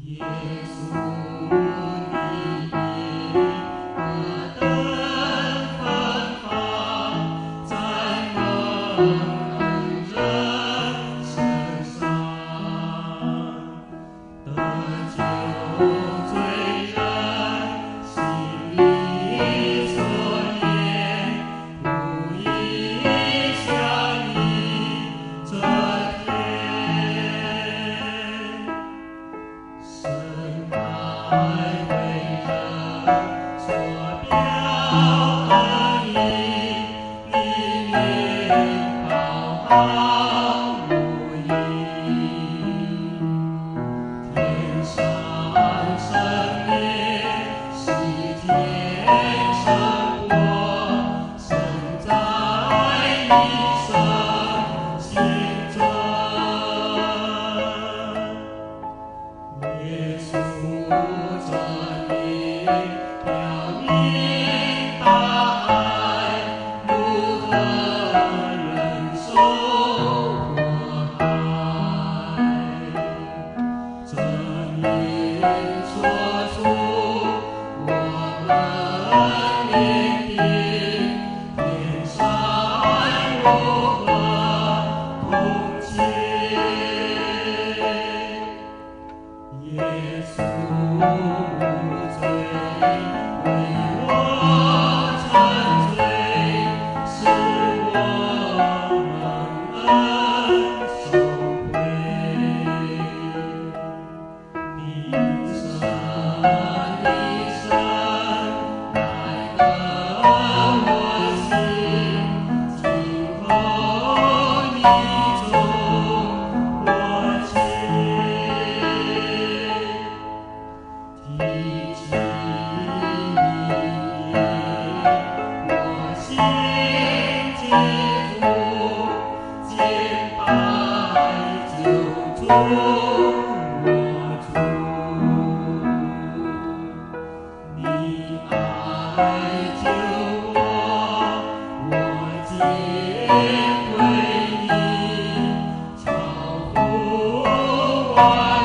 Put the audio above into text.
耶稣，你何等芬芳，在蒙恩人身上，得救罪人心里所愿，不应相依这天。神爱为人所表恩义，里面好好如意。天上圣灵是天生活，生在你生心中。耶稣这里表明大爱，如何忍受迫害？真理说出我们面的天上如何同情？耶稣无罪，为我沉醉，使我蒙恩受惠。你生来得我心，今后你从我情。提起你，我心敬服，敬拜救主我主。你爱救我，我敬归你，超乎万